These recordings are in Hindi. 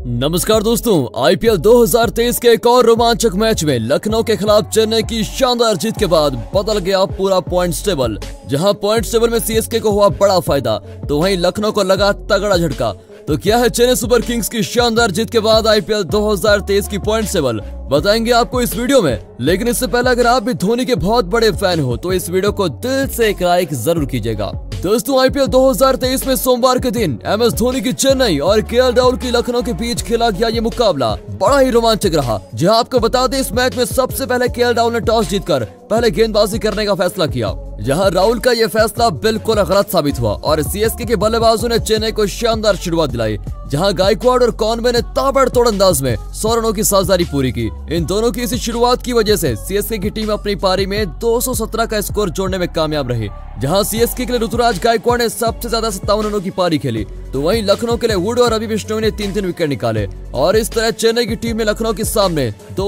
नमस्कार दोस्तों, आईपीएल 2023 के एक और रोमांचक मैच में लखनऊ के खिलाफ चेन्नई की शानदार जीत के बाद बदल गया पूरा पॉइंट्स टेबल। जहां पॉइंट्स टेबल में सीएसके को हुआ बड़ा फायदा, तो वहीं लखनऊ को लगा तगड़ा झटका। तो क्या है चेन्नई सुपर किंग्स की शानदार जीत के बाद आईपीएल 2023 की पॉइंट्स टेबल, बताएंगे आपको इस वीडियो में। लेकिन इससे पहले अगर आप भी धोनी के बहुत बड़े फैन हो तो इस वीडियो को दिल से एक लाइक जरूर कीजिएगा। दोस्तों, आईपीएल 2023 में सोमवार के दिन एमएस धोनी की चेन्नई और केएल राहुल की लखनऊ के बीच खेला गया ये मुकाबला बड़ा ही रोमांचक रहा। जहां आपको बता दें, इस मैच में सबसे पहले केएल राहुल ने टॉस जीतकर पहले गेंदबाजी करने का फैसला किया। जहां राहुल का यह फैसला बिल्कुल गलत साबित हुआ और सीएसके के बल्लेबाजों ने चेन्नई को शानदार शुरुआत दिलाई। जहां गायकवाड़ और कॉनवे ने ताबड़तोड़ अंदाज में 100 रनों की साझेदारी पूरी की। इन दोनों की इसी शुरुआत की वजह से सीएसके की टीम अपनी पारी में 217 का स्कोर जोड़ने में कामयाब रही। जहां सीएसके के लिए ऋतुराज गायकवाड़ ने सबसे ज्यादा 57 रनों की पारी खेली, तो वहीं लखनऊ के लिए वुड और रवि बिश्नोई ने 3-3 विकेट निकाले और इस तरह चेन्नई की टीम ने लखनऊ के सामने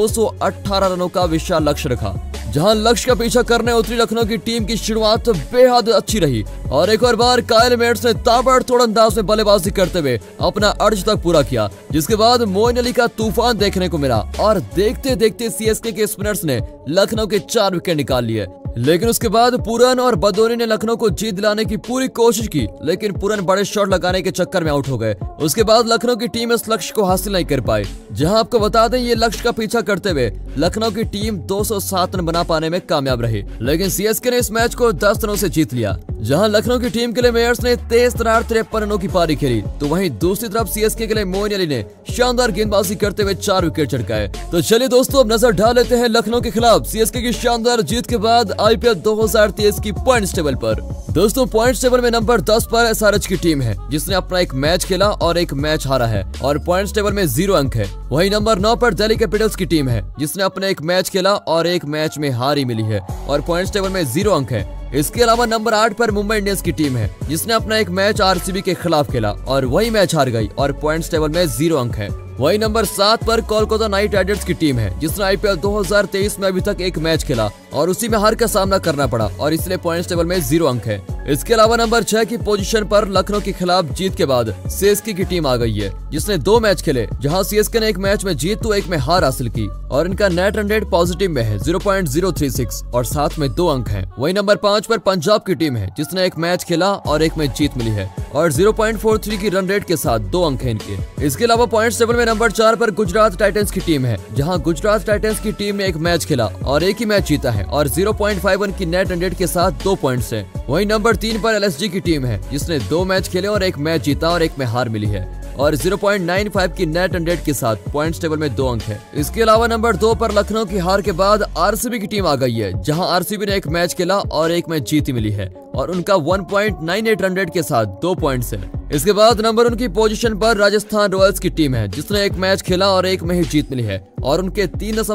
218 रनों का विशाल लक्ष्य रखा। जहां लक्ष्य का पीछा करने उतरी लखनऊ की टीम की शुरुआत बेहद अच्छी रही और एक और बार कायल मेट्स ने ताबड़तोड़ अंदाज में बल्लेबाजी करते हुए अपना अर्ज तक पूरा किया, जिसके बाद मोइन अली का तूफान देखने को मिला और देखते देखते सीएसके के स्पिनर्स ने लखनऊ के 4 विकेट निकाल लिए। लेकिन उसके बाद पुरन और बदोनी ने लखनऊ को जीत दिलाने की पूरी कोशिश की, लेकिन पुरन बड़े शॉट लगाने के चक्कर में आउट हो गए। उसके बाद लखनऊ की टीम इस लक्ष्य को हासिल नहीं कर पाई। जहां आपको बता दें, ये लक्ष्य का पीछा करते हुए लखनऊ की टीम 207 रन बना पाने में कामयाब रही, लेकिन सीएसके ने इस मैच को 10 रनों से जीत लिया। जहां लखनऊ की टीम के लिए मेयर्स ने तेज तरार 53 रनों की पारी खेली, तो वहीं दूसरी तरफ सीएसके के लिए मोइन अली ने शानदार गेंदबाजी करते हुए 4 विकेट चटकाए। तो चलिए दोस्तों, अब नजर डाल लेते हैं लखनऊ के खिलाफ सीएसके की शानदार जीत के बाद आईपीएल 2023 की पॉइंट्स टेबल पर। दोस्तों, पॉइंट्स टेबल में नंबर 10 पर एसआरएच की टीम है, जिसने अपना एक मैच खेला और एक मैच हारा है और पॉइंट्स टेबल में 0 अंक है। वहीं नंबर 9 पर दिल्ली कैपिटल्स की टीम है, जिसने अपने एक मैच खेला और एक मैच में हार ही मिली है और पॉइंट्स टेबल में 0 अंक है। इसके अलावा नंबर 8 पर मुंबई इंडियंस की टीम है, जिसने अपना एक मैच आरसीबी के खिलाफ खेला और वही मैच हार गई और पॉइंट्स टेबल में 0 अंक है। वही नंबर 7 पर कोलकाता नाइट राइडर्स की टीम है, जिसने आईपीएल 2023 में अभी तक एक मैच खेला और उसी में हार का सामना करना पड़ा और इसलिए पॉइंट्स टेबल में 0 अंक है। इसके अलावा नंबर 6 की पोजीशन पर लखनऊ के खिलाफ जीत के बाद सीएसके की टीम आ गई है, जिसने 2 मैच खेले, जहां सीएसके ने एक मैच में जीत तो एक में हार हासिल की और इनका नेट रन रेट पॉजिटिव में है 0.036 और साथ में 2 अंक है। वही नंबर 5 पर पंजाब की टीम है, जिसने एक मैच खेला और एक में जीत मिली है और 0.43 की रन रेट के साथ 2 अंक है इनके। इसके अलावा पॉइंट्स टेबल में नंबर 4 पर गुजरात टाइटंस की टीम है, जहां गुजरात टाइटंस की टीम ने एक मैच खेला और एक ही मैच जीता है और 0.51 की नेट रन रेट के साथ 2 पॉइंट्स है। वहीं नंबर 3 पर एलएसजी की टीम है, जिसने 2 मैच खेले और एक मैच जीता और एक में हार मिली है और 0.95 की नेट रन रेट के साथ पॉइंट्स टेबल में 2 अंक है। इसके अलावा नंबर 2 पर लखनऊ की हार के बाद आरसीबी की टीम आ गई है, जहां आरसीबी ने एक मैच खेला और एक मैच जीत मिली है और उनका 1.98 रन रेट के साथ 2 पॉइंट्स है। इसके बाद नंबर उनकी पोजीशन पर राजस्थान रॉयल्स की टीम है, जिसने एक मैच खेला और एक में ही जीत मिली है और उनके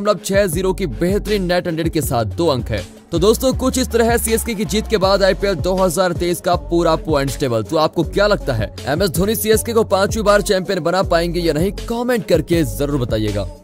3.60 की बेहतरीन नेट रन रेट के साथ 2 अंक है। तो दोस्तों, कुछ इस तरह है सीएसके की जीत के बाद आईपीएल 2023 का पूरा पॉइंट्स टेबल। तो आपको क्या लगता है, एमएस धोनी सीएसके को 5वीं बार चैंपियन बना पाएंगे या नहीं? कमेंट करके जरूर बताइएगा।